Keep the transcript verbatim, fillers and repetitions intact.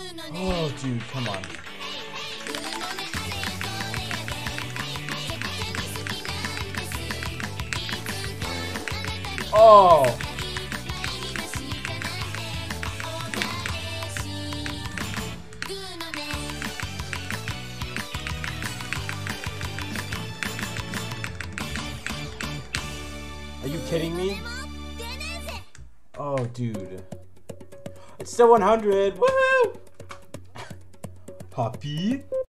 Oh, dude, come on. Oh! Are you kidding me? Oh, dude. It's still one hundred! Woohoo! Puppy?